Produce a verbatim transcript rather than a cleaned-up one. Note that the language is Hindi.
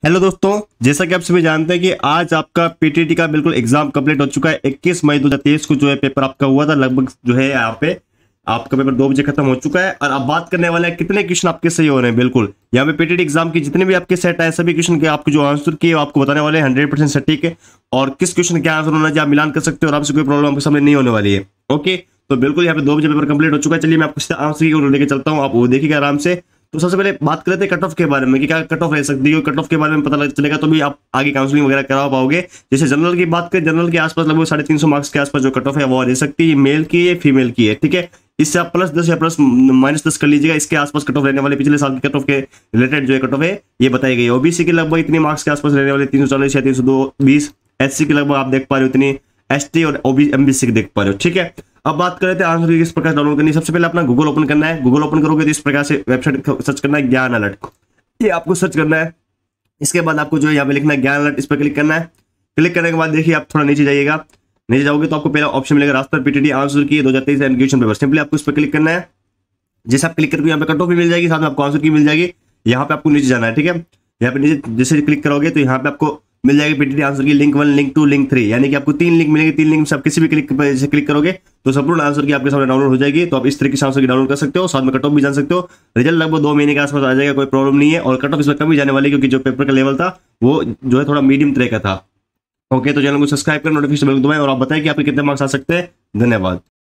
हेलो दोस्तों, जैसा कि आप सभी जानते हैं कि आज आपका पीटीटी का बिल्कुल एग्जाम कंप्लीट हो चुका है। इक्कीस मई दो हज़ार तेईस को जो है पेपर आपका हुआ था। लगभग जो है यहाँ पे आपका पेपर दो बजे खत्म हो चुका है और अब बात करने वाले हैं कितने क्वेश्चन आपके सही हो रहे हैं। बिल्कुल यहाँ पे पीटीटी एग्जाम की जितने भी आपके सेट है सभी क्वेश्चन के आपके जो आंसर किए आपको बताने वाले हैं हंड्रेड परसेंट सटीक है और किस क्वेश्चन क्या आंसर होना चाहिए आप मिलान कर सकते हो और आपसे कोई प्रॉब्लम आपके सामने नहीं होने वाली है। ओके, तो बिल्कुल यहाँ पे दो बजे पेपर कंप्लीट हो चुका है। चलिए मैं आपको सीधा आंसर की लेके चलता हूँ, आप वो देखिएगा आराम से। तो सबसे पहले बात करते हैं कट ऑफ के बारे में कि क्या कट ऑफ रह सकती है। कट ऑफ के बारे में पता चलेगा तो भी आप आगे काउंसलिंग वगैरह करा पाओगे। जैसे जनरल की बात करें, जनरल के आसपास लगभग साढ़े तीन सौ मार्क्स के आसपास जो कट ऑफ है वो रह सकती है। मेल की है, फीमेल की है, ठीक है। इससे आप प्लस दस या प्लस माइनस दस कर लीजिएगा। इसके आसपास कट ऑफ रहने वाले पिछले साल की कट ऑफ के रिलेटेड जो है कट ऑफ है ये बताई गई है। ओबीसी के लगभग इतनी मार्क्स के आसपास रहने वाले तीन सौ चालीस या तीन सौ दो बीस। एससी के लगभग आप देख पा रहे हो इतनी, एसटी और ओबी एमबीसी के देख पा रहे हो, ठीक है। अब बात कर रहे थे आंसर की किस प्रकार डाउनलोड करनी है। सबसे पहले अपना गूगल ओपन करना है। गूगल ओपन करोगे तो इस प्रकार से वेबसाइट सर्च करना है, ज्ञान अलर्ट, ये आपको सर्च करना है। इसके बाद आपको जो है यहाँ पे लिखना है ज्ञान अलर्ट, इस पर क्लिक करना है। क्लिक करने के बाद देखिए आप थोड़ा नीचे जाइएगा, नीचे जाओगे तो आपको पहला ऑप्शन मिलेगा रास्ता पीटीटी आंसर की दो हजार तेईस क्वेश्चन पेपर। सिंपली आपको इस पर क्लिक करना है। जैसे आप क्लिक करके यहाँ पे कट ऑफ भी मिल जाएगी, साथ में आपको आंसर की मिल जाएगी। यहाँ पे आपको नीचे जाना है, ठीक है। यहाँ पे नीचे जैसे क्लिक करोगे तो यहाँ पे आपको मिल जाएगी PTT answer key link one, link two, link three, यानी कि आपको तीन लिंक मिलेंगे। तीन लिंक से आप किसी भी क्लिक पर जैसे क्लिक करोगे तो संपूर्ण आंसर की आपके सामने डाउनलोड हो जाएगी। तो आप इस तरीके से आंसर की डाउनलोड कर सकते हो, साथ में कट ऑफ भी जान सकते हो। रिजल्ट लगभग दो महीने के आसपास आ जाएगा, कोई प्रॉब्लम नहीं है। और कट ऑफ इसमें कम ही जाने वाली क्योंकि जो पेपर का लेवल था वो जो है थोड़ा मीडियम तरह का था। ओके, तो चैनल को सब्सक्राइब कर नोटिफिकेशन बेल दबाएं और आप बताएं कि आपके कितने मार्क्स आ सकते हैं। धन्यवाद।